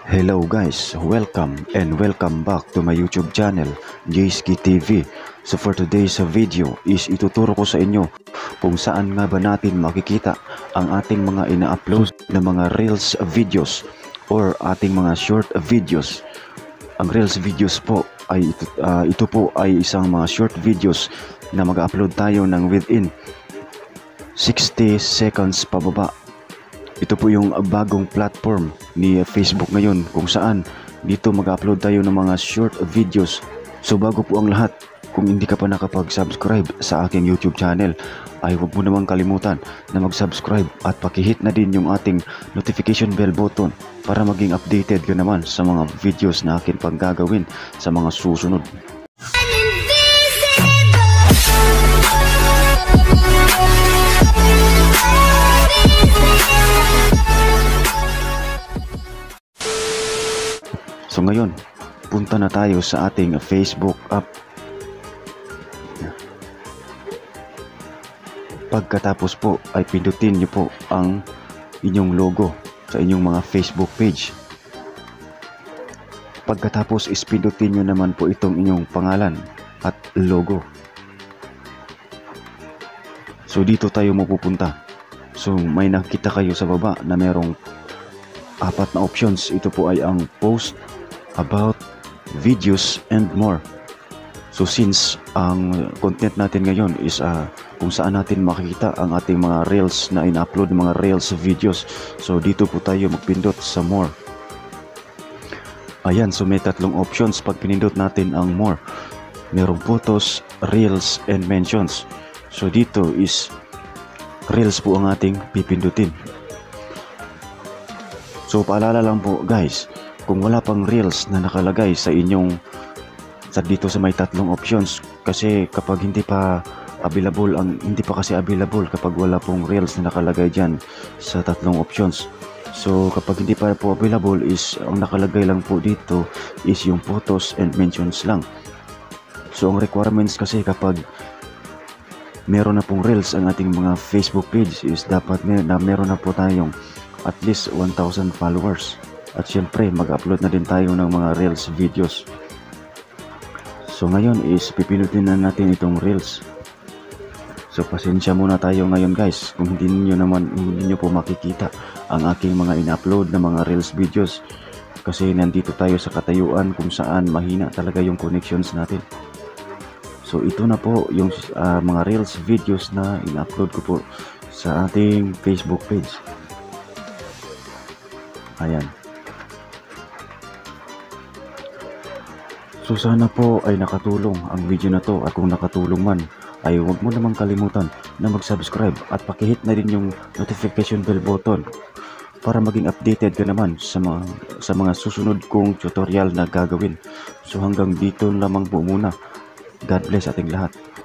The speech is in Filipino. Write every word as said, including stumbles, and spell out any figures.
Hello guys, welcome and welcome back to my YouTube channel, Jayski T V. So for today's video is ituturo ko sa inyo kung saan nga ba natin makikita ang ating mga ina-upload na mga Reels videos or ating mga short videos. Ang Reels videos po ay ito, uh, ito po ay isang mga short videos na mag-upload tayo ng within sixty seconds pababa. Ito po yung bagong platform ni Facebook ngayon kung saan dito mag-upload tayo ng mga short videos. So bago po ang lahat, kung hindi ka pa nakapag-subscribe sa aking YouTube channel, ay huwag mo namang kalimutan na mag-subscribe at pakihit na din yung ating notification bell button para maging updated ka naman sa mga videos na akin pang gagawin sa mga susunod. So ngayon, punta na tayo sa ating Facebook app. Pagkatapos po ay pindutin nyo po ang inyong logo sa inyong mga Facebook page. Pagkatapos is pindutin nyo naman po itong inyong pangalan at logo. So dito tayo mapupunta. So may nakita kayo sa baba na merong apat na options. Ito po ay ang post, about, videos, and more. So since ang content natin ngayon is uh, kung saan natin makikita ang ating mga reels na in-upload, mga reels videos, so dito po tayo magpindot sa more. Ayan, so may tatlong options pag pinindot natin ang more. Merong photos, reels, and mentions. So dito is reels po ang ating pipindutin. So paalala lang po guys, kung wala pang reels na nakalagay sa inyong sa dito sa may tatlong options, kasi kapag hindi pa available ang hindi pa kasi available kapag wala pong reels na nakalagay diyan sa tatlong options. So kapag hindi pa po available is ang nakalagay lang po dito is yung photos and mentions lang. So ang requirements kasi kapag meron na pong reels ang ating mga Facebook page is dapat mer na meron na po tayong at least one thousand followers. At syempre mag-upload na din tayo ng mga reels videos. So ngayon is pipinutin na natin itong reels. So pasensya muna tayo ngayon guys kung hindi niyo naman hindi niyo po makikita ang aking mga in-upload na mga reels videos, kasi nandito tayo sa katayuan kung saan mahina talaga yung connections natin. So ito na po yung uh, mga reels videos na in-upload ko po sa ating Facebook page. Ayan. So sana po ay nakatulong ang video na to, at kung nakatulong man ay huwag mo namang kalimutan na mag-subscribe at pakihit na rin yung notification bell button para maging updated ka naman sa mga, sa mga susunod kong tutorial na gagawin. So hanggang dito lamang po muna. God bless ating lahat.